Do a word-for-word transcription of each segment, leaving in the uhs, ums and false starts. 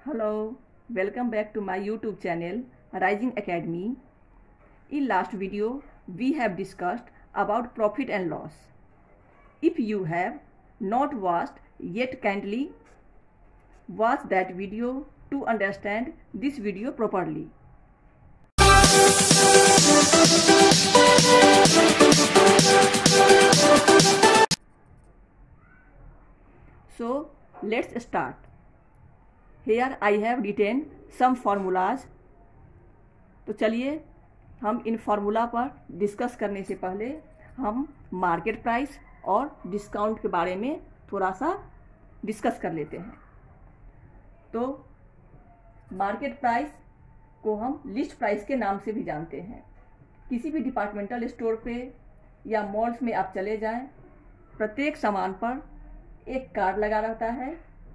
Hello, welcome back to my YouTube channel Rising Academy. In last video, we have discussed about profit and loss. If you have not watched yet, kindly watch that video to understand this video properly. So let's start. Here I have written some formulas. तो चलिए हम इन formula पर discuss करने से पहले हम market price और discount के बारे में थोड़ा सा डिस्कस कर लेते हैं। तो मार्केट प्राइस को हम लिस्ट प्राइस के नाम से भी जानते हैं। किसी भी डिपार्टमेंटल स्टोर पे या मॉल्स में आप चले जाएं, प्रत्येक सामान पर एक कार्ड लगा रहता है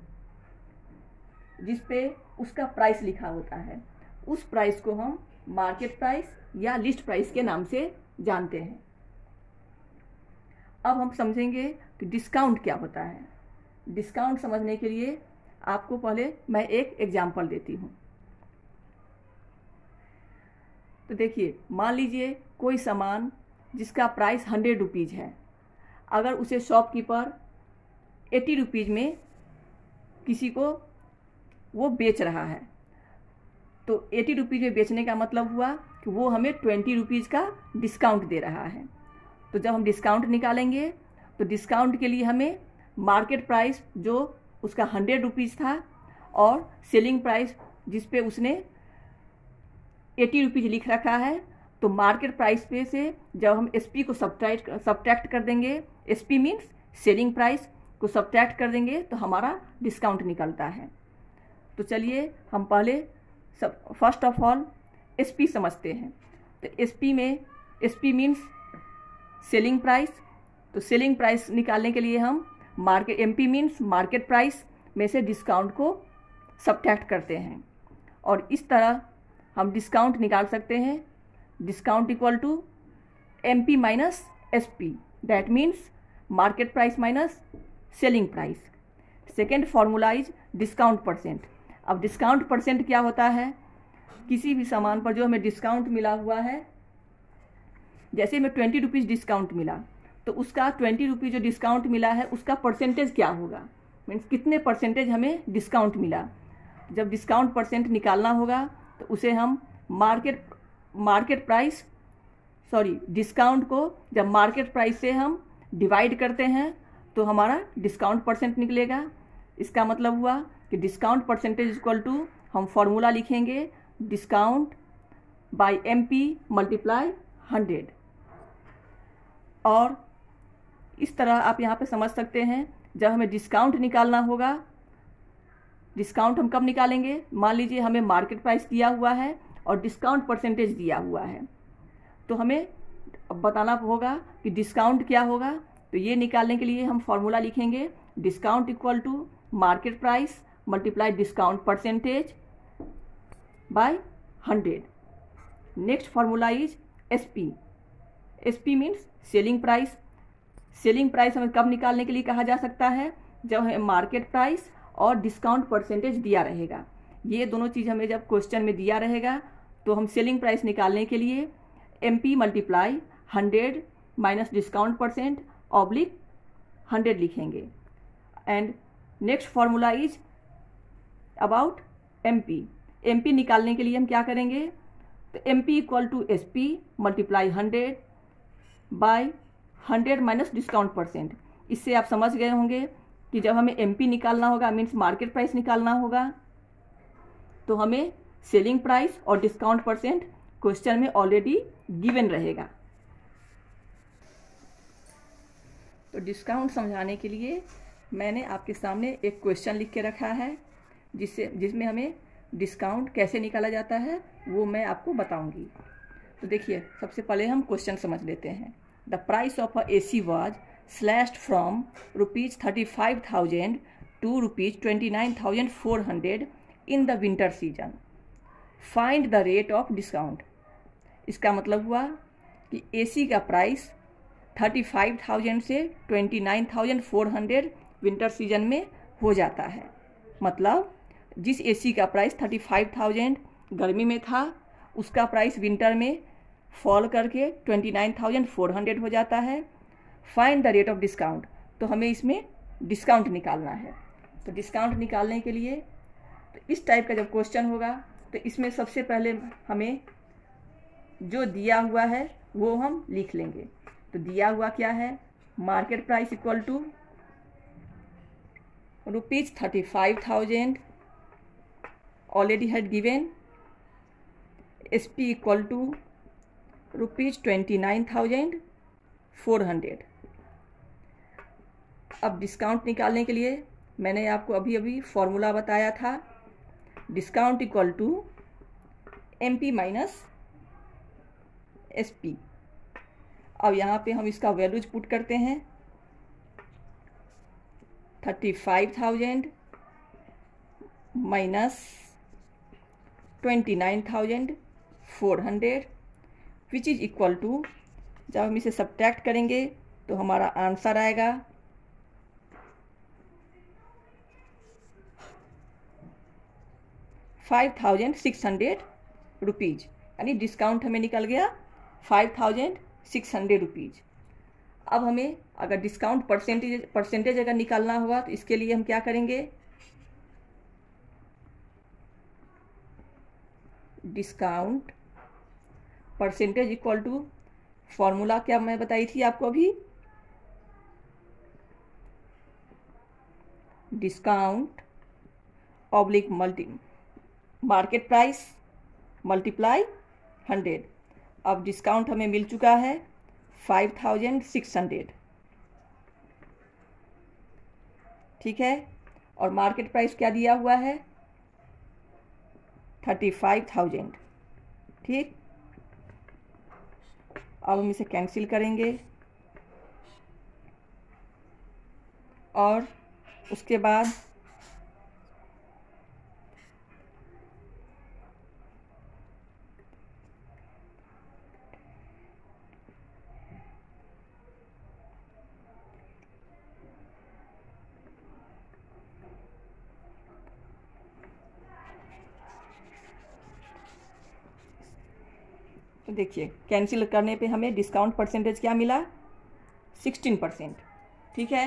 जिस पे उसका प्राइस लिखा होता है। उस प्राइस को हम मार्केट प्राइस या लिस्ट प्राइस के नाम से जानते हैं। अब हम समझेंगे कि डिस्काउंट क्या होता है। डिस्काउंट समझने के लिए आपको पहले मैं एक एग्जांपल देती हूँ। तो देखिए, मान लीजिए कोई सामान जिसका प्राइस हंड्रेड रुपीज़ है, अगर उसे शॉपकीपर एटी रुपीज़ में किसी को वो बेच रहा है, तो एटी रुपीज़ में बेचने का मतलब हुआ कि वो हमें ट्वेंटी रुपीज़ का डिस्काउंट दे रहा है। तो जब हम डिस्काउंट निकालेंगे तो डिस्काउंट के लिए हमें मार्केट प्राइस जो उसका हंड्रेड रुपीज़ था और सेलिंग प्राइस जिस पे उसने एटी रुपीज़ लिख रखा है, तो मार्केट प्राइस पे से जब हम एस पी को सब्ट्रैक्ट सब्ट्रैक्ट कर देंगे, S P means selling price को सब्ट्रैक्ट कर देंगे तो हमारा डिस्काउंट निकलता है। तो चलिए हम पहले सब फर्स्ट ऑफ ऑल एसपी समझते हैं। तो एसपी में एसपी मीन्स सेलिंग प्राइस। तो सेलिंग प्राइस निकालने के लिए हम market MP means market price में से डिस्काउंट को सब्ट्रैक्ट करते हैं और इस तरह हम डिस्काउंट निकाल सकते हैं। Discount equal to MP minus SP, that means market price minus selling price. Second formula is discount percent. अब डिस्काउंट परसेंट क्या होता है? किसी भी सामान पर जो हमें डिस्काउंट मिला हुआ है, जैसे हमें ट्वेंटी रुपीज़ डिस्काउंट मिला, तो उसका ट्वेंटी रुपीज़ जो डिस्काउंट मिला है उसका परसेंटेज क्या होगा, मीन्स कितने परसेंटेज हमें डिस्काउंट मिला। जब डिस्काउंट परसेंट निकालना होगा तो उसे हम market market price sorry discount को जब मार्केट प्राइस से हम डिवाइड करते हैं तो हमारा डिस्काउंट परसेंट निकलेगा। इसका मतलब हुआ कि डिस्काउंट परसेंटेज इक्वल टू हम फॉर्मूला लिखेंगे discount by M P multiply hundred. और इस तरह आप यहाँ पे समझ सकते हैं, जब हमें डिस्काउंट निकालना होगा, डिस्काउंट हम कब निकालेंगे? मान लीजिए हमें मार्केट प्राइस दिया हुआ है और डिस्काउंट परसेंटेज दिया हुआ है, तो हमें बताना होगा कि डिस्काउंट क्या होगा। तो ये निकालने के लिए हम फॉर्मूला लिखेंगे discount equal to market price multiply discount percentage by hundred. Next formula is S P. S P means selling price. Selling price हमें कब निकालने के लिए कहा जा सकता है? जब हमें मार्केट प्राइस और डिस्काउंट परसेंटेज दिया रहेगा। ये दोनों चीज़ हमें जब क्वेश्चन में दिया रहेगा तो हम सेलिंग प्राइस निकालने के लिए M P multiply hundred minus discount percent oblique hundred लिखेंगे। And next formula is about M P. M P निकालने के लिए हम क्या करेंगे? तो M P equal to S P multiply hundred by hundred minus discount percent. इससे आप समझ गए होंगे कि जब हमें एम पी निकालना होगा मीन्स मार्केट प्राइस निकालना होगा, तो हमें सेलिंग प्राइस और डिस्काउंट परसेंट क्वेश्चन में ऑलरेडी गिवन रहेगा। तो डिस्काउंट समझाने के लिए मैंने आपके सामने एक क्वेश्चन लिख के रखा है जिससे जिसमें हमें डिस्काउंट कैसे निकाला जाता है वो मैं आपको बताऊंगी। तो देखिए, सबसे पहले हम क्वेश्चन समझ लेते हैं। The price of a AC was slashed from rupees thirty five thousand to rupees twenty nine thousand four hundred in the winter season. Find the rate of discount. इसका मतलब हुआ कि एसी का प्राइस थर्टी फाइव थाउजेंड से twenty nine thousand four hundred winter season में हो जाता है। मतलब जिस एसी का प्राइस थर्टी फाइव थाउजेंड गर्मी में था उसका प्राइस विंटर में फॉल करके twenty nine thousand four hundred हो जाता है। Find the rate of discount, तो हमें इसमें डिस्काउंट निकालना है। तो डिस्काउंट निकालने के लिए तो इस टाइप का जब क्वेश्चन होगा तो इसमें सबसे पहले हमें जो दिया हुआ है वो हम लिख लेंगे। तो दिया हुआ क्या है, market price equal to rupees thirty five thousand already had given, S P equal to rupees twenty nine thousand four hundred. अब डिस्काउंट निकालने के लिए मैंने आपको अभी अभी फॉर्मूला बताया था, discount equal to M P minus S P. अब यहाँ पे हम इसका वैल्यूज पुट करते हैं, thirty five thousand minus twenty nine thousand four hundred which is equal to, जब हम इसे सब्ट्रैक्ट करेंगे तो हमारा आंसर आएगा five thousand six hundred rupees, यानी डिस्काउंट हमें निकल गया five thousand six hundred rupees. अब हमें अगर डिस्काउंट परसेंटेज परसेंटेज अगर निकालना हुआ तो इसके लिए हम क्या करेंगे, discount percentage equal to formula क्या मैं बताई थी आपको अभी, discount oblique multi market price multiply hundred. अब डिस्काउंट हमें मिल चुका है फाइव थाउजेंड सिक्स हंड्रेड, ठीक है, और मार्केट प्राइस क्या दिया हुआ है, थर्टी फाइव थाउजेंड, ठीक। अब हम इसे कैंसिल करेंगे और उसके बाद तो देखिए कैंसिल करने पे हमें डिस्काउंट परसेंटेज क्या मिला, सिक्सटीन परसेंट, ठीक है।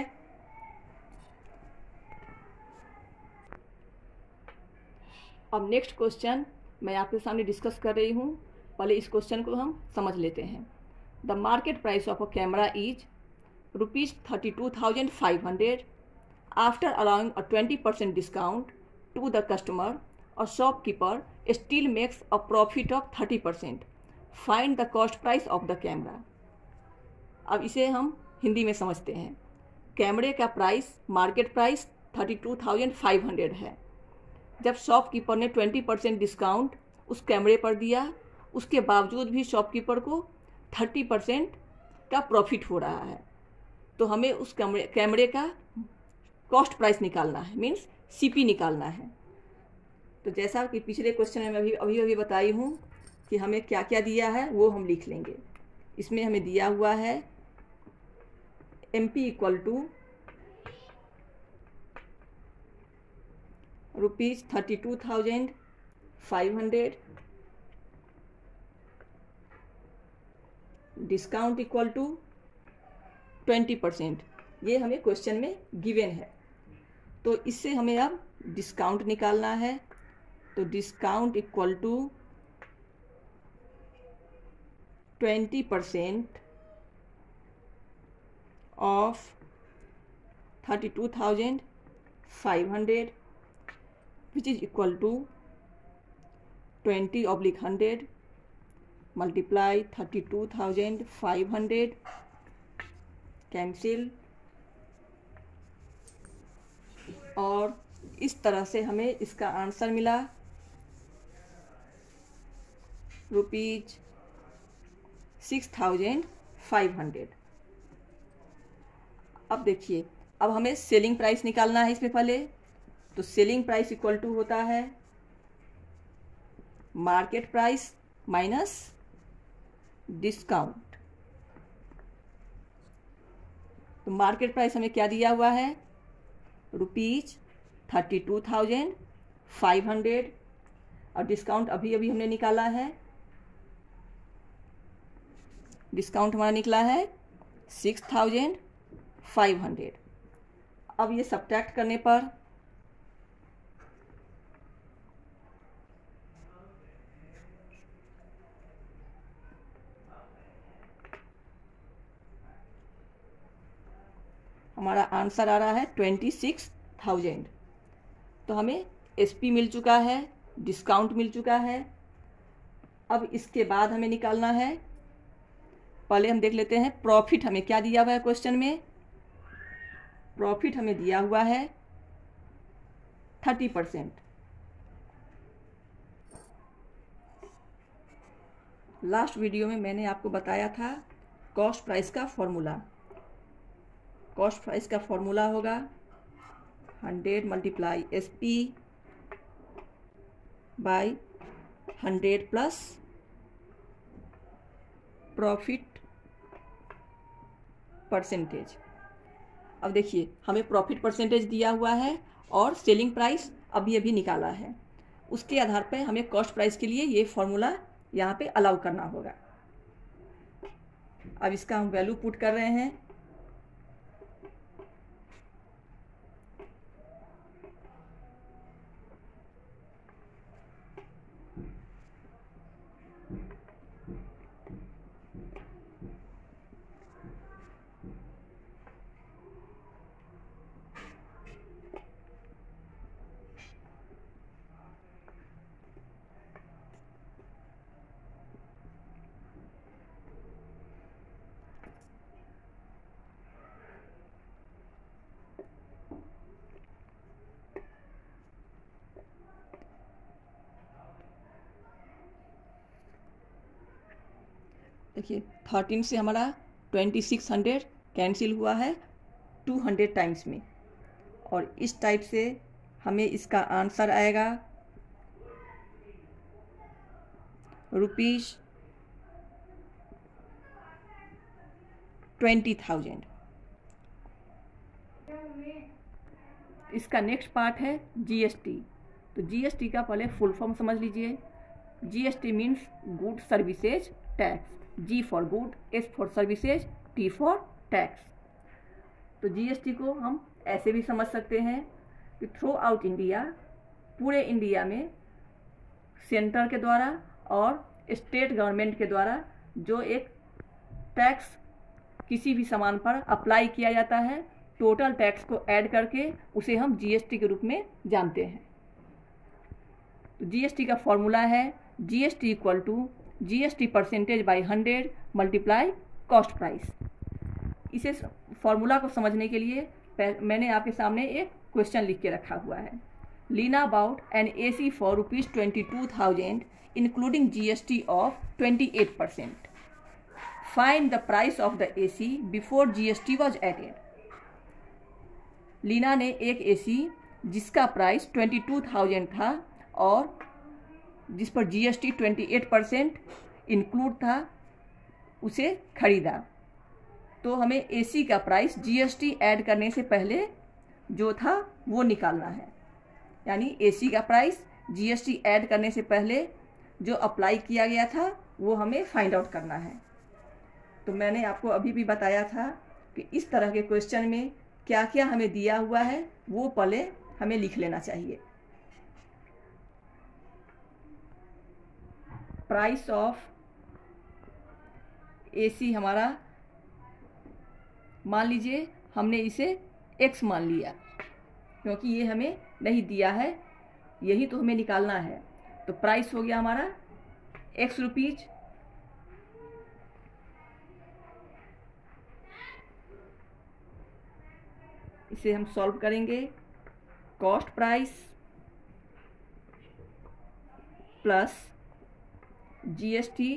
अब नेक्स्ट क्वेश्चन मैं आपके सामने डिस्कस कर रही हूँ, पहले इस क्वेश्चन को हम समझ लेते हैं। The market price of a camera is rupees thirty two thousand five hundred after allowing a twenty percent discount to the customer, a shopkeeper still makes a profit of thirty percent. Find the cost price of the camera. अब इसे हम हिंदी में समझते हैं। कैमरे का price market price thirty two thousand five hundred है। जब शॉपकीपर ने ट्वेंटी परसेंट डिस्काउंट उस कैमरे पर दिया, उसके बावजूद भी शॉपकीपर को थर्टी परसेंट का प्रॉफिट हो रहा है, तो हमें उस कैमरे कैमरे का कॉस्ट प्राइस निकालना है, मीन्स सीपी निकालना है। तो जैसा कि पिछले क्वेश्चन में मैं अभी अभी अभी बताई हूँ कि हमें क्या क्या दिया है वो हम लिख लेंगे। इसमें हमें दिया हुआ है M P equal to rupees thirty two thousand five hundred, discount equal to twenty percent, ये हमें क्वेश्चन में गिवन है। तो इससे हमें अब डिस्काउंट निकालना है। तो discount equal to twenty percent of thirty two thousand five hundred which is equal to twenty oblique hundred multiply thirty two thousand five hundred, cancel, और इस तरह से हमें इसका आंसर मिला rupees six thousand five hundred. अब देखिए, अब हमें सेलिंग प्राइस निकालना है इसमें पहले। तो सेलिंग प्राइस इक्वल टू होता है मार्केट प्राइस माइनस डिस्काउंट। तो मार्केट प्राइस हमें क्या दिया हुआ है, rupees thirty two thousand five hundred और डिस्काउंट अभी अभी हमने निकाला है, डिस्काउंट हमारा निकला है सिक्स थाउजेंड फाइव हंड्रेड। अब ये सब्ट्रैक्ट करने पर हमारा आंसर आ रहा है ट्वेंटी सिक्स थाउजेंड। तो हमें एसपी मिल चुका है, डिस्काउंट मिल चुका है। अब इसके बाद हमें निकालना है, पहले हम देख लेते हैं प्रॉफिट हमें क्या दिया हुआ है क्वेश्चन में। प्रॉफिट हमें दिया हुआ है थर्टी परसेंट। लास्ट वीडियो में मैंने आपको बताया था कॉस्ट प्राइस का फॉर्मूला। कॉस्ट प्राइस का फॉर्मूला होगा hundred multiply S P by hundred plus profit percentage. अब देखिए हमें प्रॉफिट परसेंटेज दिया हुआ है और सेलिंग प्राइस अभी अभी निकाला है, उसके आधार पर हमें कॉस्ट प्राइस के लिए ये फॉर्मूला यहाँ पे अलाउ करना होगा। अब इसका हम वैल्यू पुट कर रहे हैं। देखिए थर्टीन से हमारा ट्वेंटी सिक्स हंड्रेड कैंसिल हुआ है टू हंड्रेड टाइम्स में, और इस टाइप से हमें इसका आंसर आएगा रुपीज ट्वेंटी थाउजेंड। इसका नेक्स्ट पार्ट है जीएसटी। तो जीएसटी का पहले फुल फॉर्म समझ लीजिए। GST means good services tax. G for good, S for services, T for tax. तो जीएसटी को हम ऐसे भी समझ सकते हैं कि थ्रू आउट इंडिया, पूरे इंडिया में सेंटर के द्वारा और स्टेट गवर्नमेंट के द्वारा जो एक टैक्स किसी भी सामान पर अप्लाई किया जाता है, टोटल टैक्स को ऐड करके उसे हम जीएसटी के रूप में जानते हैं। तो जीएसटी का फॉर्मूला है GST equal to GST percentage by hundred multiply cost price. इसे फॉर्मूला को समझने के लिए मैंने आपके सामने एक क्वेश्चन लिख के रखा हुआ है। Leena about an A C for rupees twenty two thousand including GST of twenty eight percent. Find the price of the A C before GST was added. Leena ने एक ए सी जिसका प्राइस ट्वेंटी टू थाउजेंड था और जिस पर GST twenty eight percent include था, उसे खरीदा। तो हमें एसी का प्राइस जीएसटी ऐड करने से पहले जो था वो निकालना है, यानी एसी का प्राइस जीएसटी ऐड करने से पहले जो अप्लाई किया गया था वो हमें फाइंड आउट करना है। तो मैंने आपको अभी भी बताया था कि इस तरह के क्वेश्चन में क्या क्या हमें दिया हुआ है वो पहले हमें लिख लेना चाहिए। प्राइस ऑफ एसी हमारा, मान लीजिए हमने इसे एक्स मान लिया क्योंकि ये हमें नहीं दिया है, यही तो हमें निकालना है। तो प्राइस हो गया हमारा एक्स रुपीज। इसे हम सॉल्व करेंगे। कॉस्ट प्राइस प्लस जीएसटी,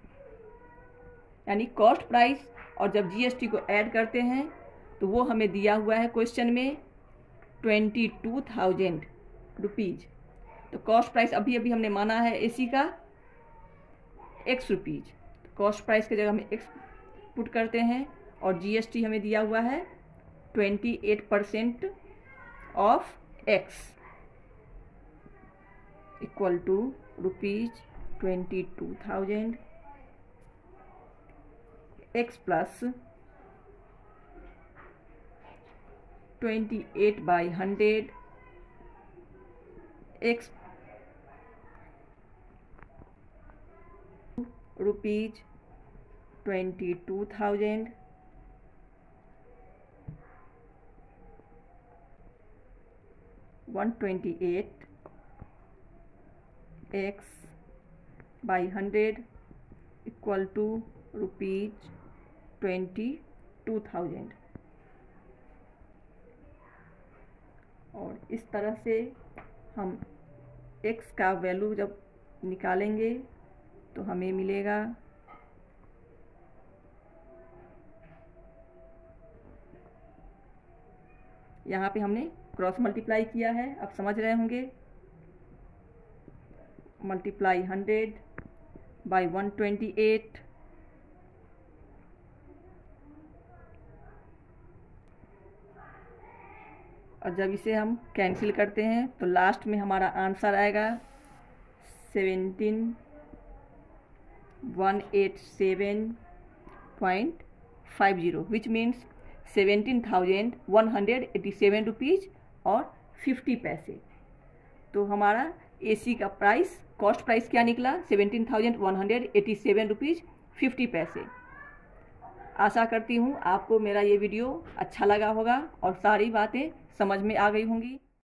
यानी कॉस्ट प्राइस और जब जीएसटी को ऐड करते हैं तो वो हमें दिया हुआ है क्वेश्चन में ट्वेंटी टू थाउजेंड रुपीज। तो कॉस्ट प्राइस अभी अभी हमने माना है एसी का एक्स रुपीज। तो कॉस्ट प्राइस की जगह हम एक्स पुट करते हैं और जीएसटी हमें दिया हुआ है twenty eight percent of X. Equal to rupees twenty two thousand, X plus twenty eight by hundred, X rupees twenty two thousand, one twenty eight X by hundred equal to rupees twenty two thousand. और इस तरह से हम x का value जब निकालेंगे तो हमें मिलेगा यहाँ पे हमने क्रॉस मल्टीप्लाई किया है, आप समझ रहे होंगे। Multiply hundred by one twenty eight, और जब इसे हम कैंसिल करते हैं तो लास्ट में हमारा आंसर आएगा seventeen one eight seven point five zero, which means seventeen thousand one hundred eighty seven rupees और फिफ्टी पैसे। तो हमारा एसी का प्राइस, कॉस्ट प्राइस क्या निकला? Seventeen thousand one hundred eighty seven rupees fifty पैसे। आशा करती हूँ आपको मेरा ये वीडियो अच्छा लगा होगा और सारी बातें समझ में आ गई होंगी।